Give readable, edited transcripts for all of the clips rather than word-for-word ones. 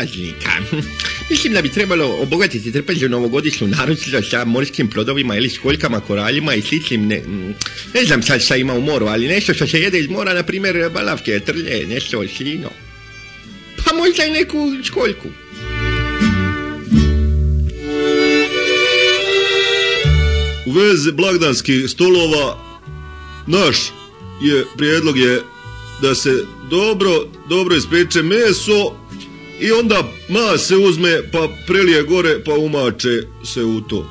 praznika. Mislim da bi trebalo obogatiti trpežnu novogodišnju narudžbu sa morskim plodovima ili školjkama, koraljima i sličnim, ne znam sad šta ima u moru, ali nešto što se jede iz mora, na primjer balavke, trlje, nešto sino. Pa možda i neku školjku. U vezi blagdanskih stolova, naš prijedlog je da se dobro ispeče meso i onda mas se uzme pa prelije gore pa umače se u to.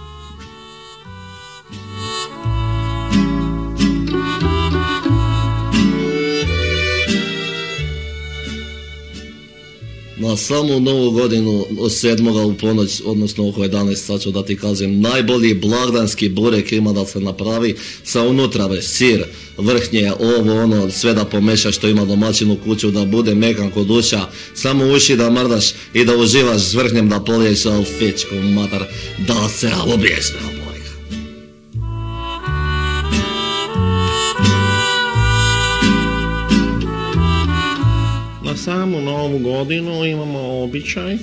Na samu novu godinu od 7. u ponoć, odnosno oko 11, sad ću da ti kažem, najbolji blagdanski burek ima da se napravi sa unutra sir, vrhnje, ovo ono, sve da pomešaš što ima domaćin u kuću, da bude mekan kod uša, samo uši da mrdaš i da uživaš s vrhnjem, da poliješ u fičku matar, da se ubiješ na bojka. Na samu novu godinu imamo običaj,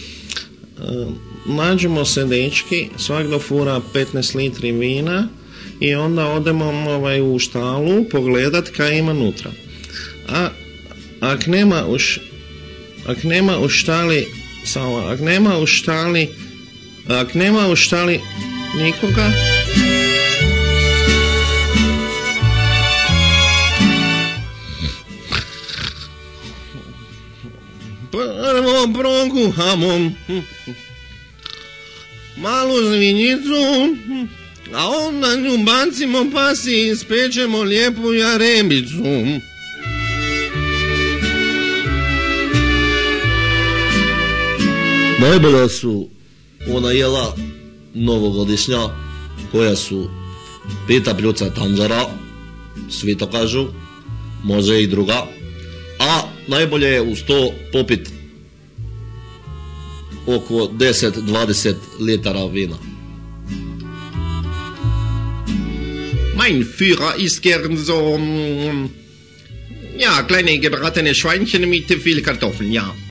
nađemo se dečki, svak do fura 15 litri vina i onda odemo u štalu pogledat kaj ima nutra. A ak nema u štali nikoga, prvo prokuhamo malu svinjicu, a onda nju bacimo pa si ispečemo lijepu jarebicu. Najbolja su ona jela novogodišnja, koja su pita pljuca tanđara, svi to kažu, može i druga, a najbolje je uz to popit oko 10-20 litara vina. Mein Führer ist gern so, ja, kleine gebratene Schweinchen mit viel Kartoffeln, ja.